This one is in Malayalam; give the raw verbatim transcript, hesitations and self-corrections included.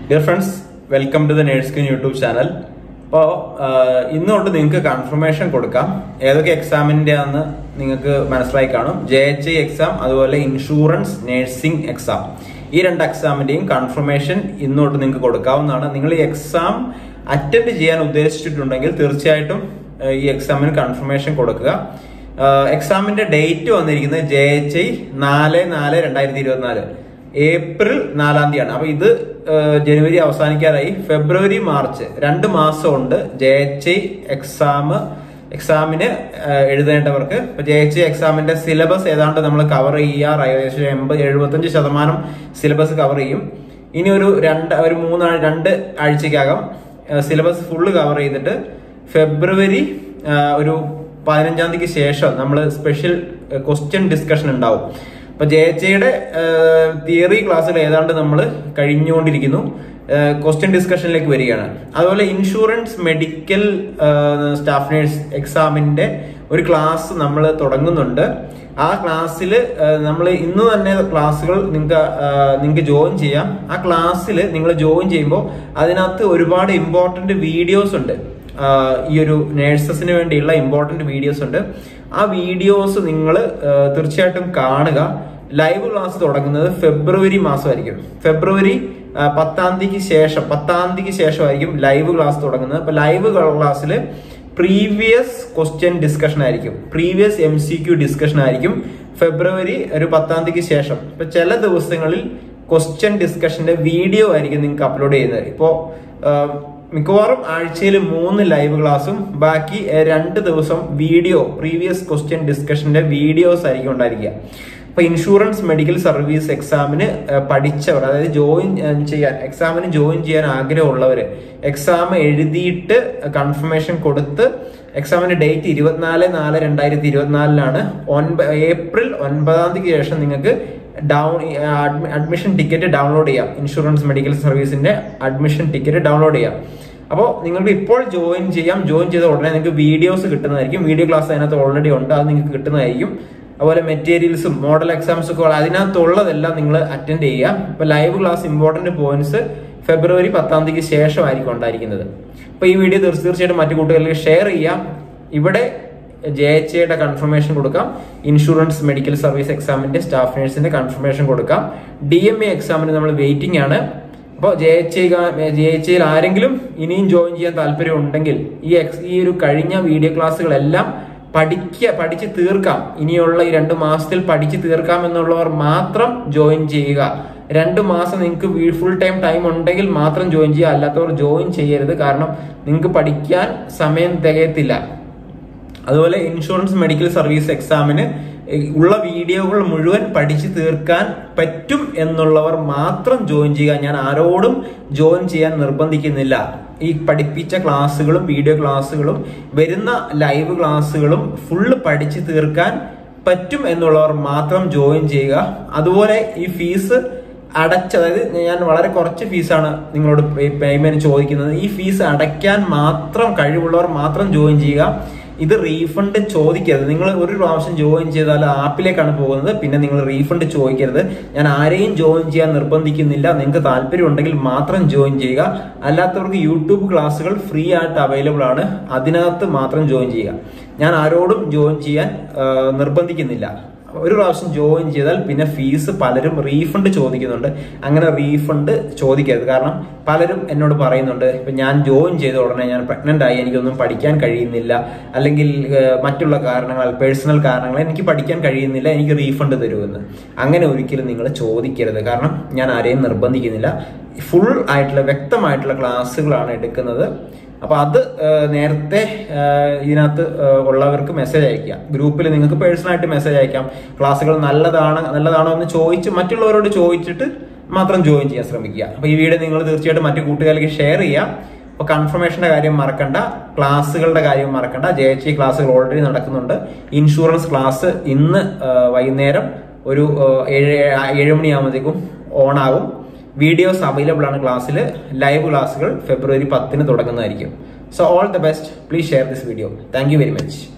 Dear friends, welcome to the Nerdskin YouTube channel. അപ്പോൾ ഇന്നോട്ട് നിങ്ങൾക്ക് കൺഫർമേഷൻ കൊടുക്കാം. ഏതൊക്കെ എക്സാമിന്റെ ആണെന്ന് നിങ്ങൾക്ക് മനസ്സിലായി കാണും. ജെ എച്ച് ഐ എക്സാം അതുപോലെ ഇൻഷുറൻസ് നഴ്സിംഗ് എക്സാം, ഈ രണ്ട് എക്സാമിന്റെയും കൺഫർമേഷൻ ഇന്നോട്ട് നിങ്ങൾക്ക് കൊടുക്കാവുന്നതാണ്. നിങ്ങൾ ഈ എക്സാം അറ്റൻഡ് ചെയ്യാൻ ഉദ്ദേശിച്ചിട്ടുണ്ടെങ്കിൽ തീർച്ചയായിട്ടും ഈ എക്സാമിന് കൺഫർമേഷൻ കൊടുക്കുക. എക്സാമിന്റെ ഡേറ്റ് വന്നിരിക്കുന്നത് ജെ എച്ച് ഐ നാല് നാല് രണ്ടായിരത്തി ഇരുപത്തിനാല് ഏപ്രിൽ നാലാം തീയതിയാണ്. അപ്പൊ ഇത് ജനുവരി അവസാനിക്കാറായി. ഫെബ്രുവരി മാർച്ച് രണ്ട് മാസം ഉണ്ട് ജെ എച്ച് ഐ എക്സാം എക്സാമിന് എഴുതേണ്ടവർക്ക്. ഇപ്പൊ ജെ എച്ച് ഐ എക്സാമിന്റെ സിലബസ് ഏതാണ്ട് നമ്മൾ കവർ ചെയ്യാറായി. ഏകദേശം എൺപത് എഴുപത്തഞ്ച് ശതമാനം സിലബസ് കവർ ചെയ്യും. ഇനി ഒരു രണ്ട് ഒരു മൂന്നാഴ്ച രണ്ട് ആഴ്ചക്കകം സിലബസ് ഫുള്ള് കവർ ചെയ്തിട്ട് ഫെബ്രുവരി ഒരു പതിനഞ്ചാം തീയതിക്ക് ശേഷം നമ്മൾ സ്പെഷ്യൽ ക്വസ്റ്റ്യൻ ഡിസ്കഷൻ ഉണ്ടാവും. അപ്പൊ ജെ എച്ച് ഐയുടെ തിയറി ക്ലാസ്സിൽ ഏതാണ്ട് നമ്മൾ കഴിഞ്ഞുകൊണ്ടിരിക്കുന്നു. ക്വസ്റ്റ്യൻ ഡിസ്കഷനിലേക്ക് വരികയാണ്. അതുപോലെ ഇൻഷുറൻസ് മെഡിക്കൽ സ്റ്റാഫ് നേഴ്സ് എക്സാമിന്റെ ഒരു ക്ലാസ് നമ്മൾ തുടങ്ങുന്നുണ്ട്. ആ ക്ലാസ്സിൽ നമ്മൾ ഇന്ന് തന്നെ ക്ലാസ്സുകൾ നിങ്ങൾക്ക് നിങ്ങൾക്ക് ജോയിൻ ചെയ്യാം. ആ ക്ലാസ്സിൽ നിങ്ങൾ ജോയിൻ ചെയ്യുമ്പോൾ അതിനകത്ത് ഒരുപാട് ഇമ്പോർട്ടന്റ് വീഡിയോസ് ഉണ്ട്. ഈ ഒരു നേഴ്സസിന് വേണ്ടിയുള്ള ഇമ്പോർട്ടന്റ് വീഡിയോസ് ഉണ്ട്. ആ വീഡിയോസ് നിങ്ങൾ തീർച്ചയായിട്ടും കാണുക. ലൈവ് ക്ലാസ് തുടങ്ങുന്നത് ഫെബ്രുവരി മാസമായിരിക്കും. ഫെബ്രുവരി പത്താം തീയതിക്ക് ശേഷം പത്താം തീയതിക്ക് ശേഷമായിരിക്കും ലൈവ് ക്ലാസ് തുടങ്ങുന്നത്. അപ്പൊ ലൈവ് ക്ലാസ്സിൽ പ്രീവിയസ് ക്വസ്റ്റ്യൻ ഡിസ്കഷൻ ആയിരിക്കും, previous M C Q discussion ആയിരിക്കും ഫെബ്രുവരി ഒരു പത്താം തീയതിക്ക് ശേഷം. ഇപ്പൊ ചില ദിവസങ്ങളിൽ ക്വസ്റ്റ്യൻ ഡിസ്കഷന്റെ വീഡിയോ ആയിരിക്കും നിങ്ങൾക്ക് അപ്ലോഡ് ചെയ്യുന്നത്. ഇപ്പോ മിക്കവാറും ആഴ്ചയിൽ മൂന്ന് ലൈവ് ക്ലാസ്സും ബാക്കി രണ്ട് ദിവസം വീഡിയോ പ്രീവിയസ് ക്വസ്റ്റ്യൻ ഡിസ്കഷന്റെ വീഡിയോസ് ആയിരിക്കും ഉണ്ടായിരിക്കുക. അപ്പൊ ഇൻഷുറൻസ് മെഡിക്കൽ സർവീസ് എക്സാമിന് പഠിച്ചവർ, അതായത് ജോയിൻ ചെയ്യാൻ എക്സാമിന് ജോയിൻ ചെയ്യാൻ ആഗ്രഹമുള്ളവര്, എക്സാം എഴുതിയിട്ട് കൺഫർമേഷൻ കൊടുത്ത് എക്സാമിന്റെ ഡേറ്റ് ഇരുപത്തിനാല് നാല് രണ്ടായിരത്തി ഇരുപത്തിനാലിലാണ്. ഒൻപ ഏപ്രിൽ ഒൻപതാം തീയതിക്ക് ശേഷം നിങ്ങൾക്ക് ഡൗൺ അഡ്മിഷൻ ടിക്കറ്റ് ഡൗൺലോഡ് ചെയ്യാം. ഇൻഷുറൻസ് മെഡിക്കൽ സർവീസിന്റെ അഡ്മിഷൻ ടിക്കറ്റ് ഡൗൺലോഡ് ചെയ്യാം. അപ്പോൾ നിങ്ങൾക്ക് ഇപ്പോൾ ജോയിൻ ചെയ്യാം. ജോയിൻ ചെയ്ത ഉടനെ നിങ്ങൾക്ക് വീഡിയോസ് കിട്ടുന്നതായിരിക്കും. വീഡിയോ ക്ലാസ് അതിനകത്ത് ഓൾറെഡി ഉണ്ട്, അത് നിങ്ങൾക്ക് കിട്ടുന്നതായിരിക്കും. അതുപോലെ മെറ്റീരിയൽസും മോഡൽ എക്സാംസ് ഒക്കെ അതിനകത്തുള്ളതെല്ലാം നിങ്ങൾ അറ്റൻഡ് ചെയ്യാം. ഇപ്പൊ live class important points February പത്താം തീയതിക്ക് ശേഷമായിരിക്കും ഉണ്ടായിരിക്കുന്നത്. അപ്പൊ ഈ വീഡിയോ തീർച്ചയായിട്ടും മറ്റു കൂട്ടുകാരിലേക്ക് ഷെയർ ചെയ്യാം. ഇവിടെ ജെ എച്ച് ഐയുടെ കൺഫർമേഷൻ കൊടുക്കാം, ഇൻഷുറൻസ് മെഡിക്കൽ സർവീസ് എക്സാമിന്റെ സ്റ്റാഫ് നേഴ്സിന്റെ കൺഫർമേഷൻ കൊടുക്കാം. ഡി എം എ എക്സാമിന് നമ്മൾ വെയിറ്റിംഗ് ആണ്. അപ്പോൾ J H I J H ഐയിൽ ആരെങ്കിലും ഇനിയും ജോയിൻ ചെയ്യാൻ താല്പര്യം ഉണ്ടെങ്കിൽ ഈ ഈ ഒരു കഴിഞ്ഞ വീഡിയോ ക്ലാസ്സുകളെല്ലാം പഠിക്ക പഠിച്ച് തീർക്കാം. ഇനിയുള്ള ഈ രണ്ട് മാസത്തിൽ പഠിച്ച് തീർക്കാം എന്നുള്ളവർ മാത്രം ജോയിൻ ചെയ്യുക. രണ്ട് മാസം നിങ്ങൾക്ക് ഫുൾ ടൈം ടൈം ഉണ്ടെങ്കിൽ മാത്രം ജോയിൻ ചെയ്യുക, അല്ലാത്തവർ ജോയിൻ ചെയ്യരുത്. കാരണം നിങ്ങൾക്ക് പഠിക്കാൻ സമയം തികയത്തില്ല. അതുപോലെ ഇൻഷുറൻസ് മെഡിക്കൽ സർവീസ് എക്സാമിന് ഉള്ള വീഡിയോകൾ മുഴുവൻ പഠിച്ചു തീർക്കാൻ പറ്റും എന്നുള്ളവർ മാത്രം ജോയിൻ ചെയ്യുക. ഞാൻ ആരോടും ജോയിൻ ചെയ്യാൻ നിർബന്ധിക്കുന്നില്ല. ഈ പഠിപ്പിച്ച ക്ലാസ്സുകളും വീഡിയോ ക്ലാസ്സുകളും വരുന്ന ലൈവ് ക്ലാസ്സുകളും ഫുള്ള് പഠിച്ചു തീർക്കാൻ പറ്റും എന്നുള്ളവർ മാത്രം ജോയിൻ ചെയ്യുക. അതുപോലെ ഈ ഫീസ് അടച്ച, അതായത് ഞാൻ വളരെ കുറച്ച് ഫീസാണ് നിങ്ങളോട് പേയ്മെന്റ് ചോദിക്കുന്നത്. ഈ ഫീസ് അടയ്ക്കാൻ മാത്രം കഴിവുള്ളവർ മാത്രം ജോയിൻ ചെയ്യുക. ഇത് റീഫണ്ട് ചോദിക്കരുത്. നിങ്ങൾ ഒരു പ്രാവശ്യം ജോയിൻ ചെയ്താൽ ആപ്പിലേക്കാണ് പോകുന്നത്, പിന്നെ നിങ്ങൾ റീഫണ്ട് ചോദിക്കരുത്. ഞാൻ ആരെയും ജോയിൻ ചെയ്യാൻ നിർബന്ധിക്കുന്നില്ല. നിങ്ങൾക്ക് താല്പര്യം ഉണ്ടെങ്കിൽ മാത്രം ജോയിൻ ചെയ്യുക. അല്ലാത്തവർക്ക് യൂട്യൂബ് ക്ലാസ്സുകൾ ഫ്രീ ആയിട്ട് അവൈലബിൾ ആണ്, അതിനകത്ത് മാത്രം ജോയിൻ ചെയ്യുക. ഞാൻ ആരോടും ജോയിൻ ചെയ്യാൻ നിർബന്ധിക്കുന്നില്ല. ഒരു പ്രാവശ്യം ജോയിൻ ചെയ്താൽ പിന്നെ ഫീസ് പലരും റീഫണ്ട് ചോദിക്കുന്നുണ്ട്. അങ്ങനെ റീഫണ്ട് ചോദിക്കരുത്. കാരണം പലരും എന്നോട് പറയുന്നുണ്ട്, ഇപ്പൊ ഞാൻ ജോയിൻ ചെയ്ത ഉടനെ ഞാൻ പ്രഗ്നന്റ് ആയി, എനിക്കൊന്നും പഠിക്കാൻ കഴിയുന്നില്ല, അല്ലെങ്കിൽ മറ്റുള്ള കാരണങ്ങൾ, പേഴ്സണൽ കാരണങ്ങൾ എനിക്ക് പഠിക്കാൻ കഴിയുന്നില്ല, എനിക്ക് റീഫണ്ട് തരുമെന്ന്. അങ്ങനെ ഒരിക്കലും നിങ്ങൾ ചോദിക്കരുത്. കാരണം ഞാൻ ആരെയും നിർബന്ധിക്കുന്നില്ല. ഫുൾ ആയിട്ടുള്ള വ്യക്തമായിട്ടുള്ള ക്ലാസ്സുകളാണ് എടുക്കുന്നത്. അപ്പൊ അത് നേരത്തെ ഇതിനകത്ത് ഉള്ളവർക്ക് മെസ്സേജ് അയക്കാം. ഗ്രൂപ്പിൽ നിങ്ങൾക്ക് പേഴ്സണലായിട്ട് മെസ്സേജ് അയക്കാം. ക്ലാസ്സുകൾ നല്ലതാണ് നല്ലതാണോ എന്ന് ചോദിച്ച് മറ്റുള്ളവരോട് ചോദിച്ചിട്ട് മാത്രം ജോയിൻ ചെയ്യാൻ ശ്രമിക്കുക. അപ്പൊ ഈ വീഡിയോ നിങ്ങൾ തീർച്ചയായിട്ടും മറ്റു കൂട്ടുകാർക്ക് ഷെയർ ചെയ്യാം. അപ്പൊ കൺഫർമേഷന്റെ കാര്യം മറക്കണ്ട, ക്ലാസ്സുകളുടെ കാര്യം മറക്കണ്ട. ജെ എച്ച് ഐ ക്ലാസ്സുകൾ ഓൾറെഡി നടക്കുന്നുണ്ട്. ഇൻഷുറൻസ് ക്ലാസ് ഇന്ന് വൈകുന്നേരം ഒരു ഏഴ് ഏഴ് മണിയാകുമ്പോഴത്തേക്കും ഓൺ ആകും. വീഡിയോസ് അവൈലബിൾ ആണ് ക്ലാസ്സിൽ. ലൈവ് ക്ലാസ്സുകൾ ഫെബ്രുവരി പത്തിന് തുടങ്ങുന്നതായിരിക്കും. So all the best. Please share this video. Thank you very much.